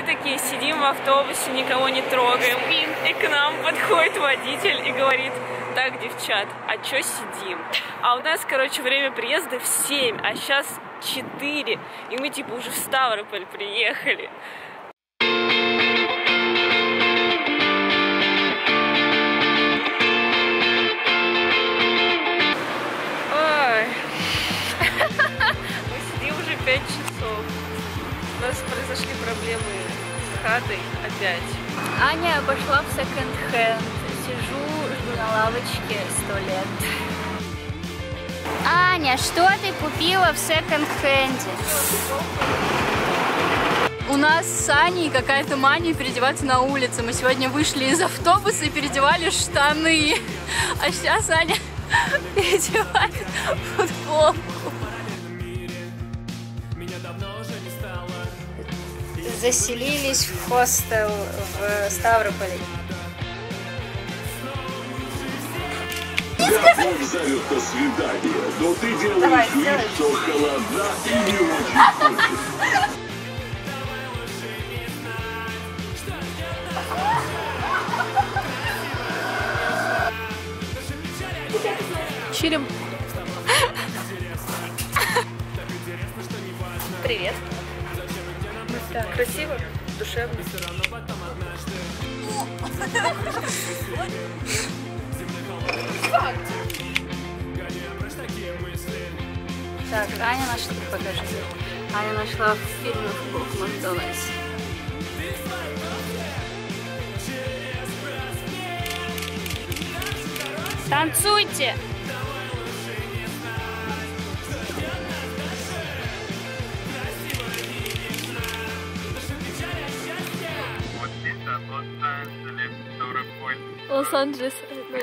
такие сидим в автобусе, никого не трогаем. И к нам подходит водитель и говорит: так, девчат, а чё сидим? А у нас, короче, время приезда в 7, а сейчас 4. И мы типа уже в Ставрополь приехали. Ой. Мы сидим уже 5 часов. У нас произошли проблемы с хатой опять. Аня пошла в секонд-хенд. Сижу, жду на лавочке 100 лет. Аня, что ты купила в секонд-хенде? У нас с Аней какая-то мания переодеваться на улице. Мы сегодня вышли из автобуса и переодевали штаны. А сейчас Аня переодевает футболку. Заселились в хостел в Ставрополе. Бог зовет на свидание, но ты делаешь вид, что холодна и не очень хочется. Чилим. Привет. Так, красиво, душевно. Так, Аня нашла, покажи. Аня нашла в фильме в Макдональдс. Танцуйте! Лос-Анджелес.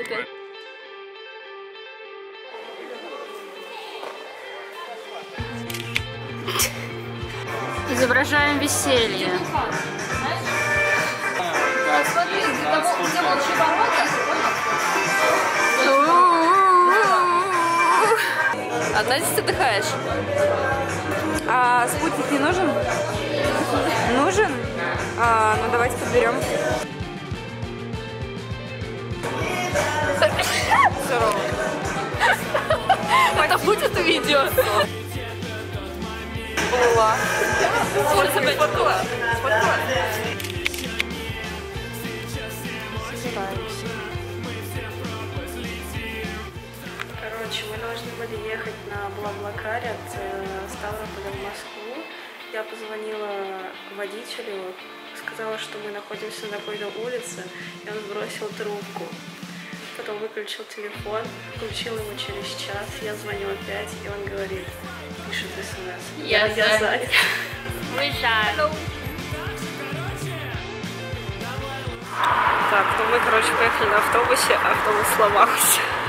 Изображаем веселье. Смотри, где волчьи ворота. Одна здесь отдыхаешь? А спутник не нужен? Нужен? Ну давайте подберем. Здорово. Это будет видео? Была. Сейчас опять фоткала. Короче, мы должны были ехать на Блаблакаре от Ставрополя в Москву. Я позвонила водителю, сказала, что мы находимся на какой-то улице, и он сбросил трубку. Потом выключил телефон, включил его через час, я звоню опять, и он говорит, пишет смс. Я занят. Выезжаем. Так, ну мы, короче, поехали на автобусе, автобус сломался.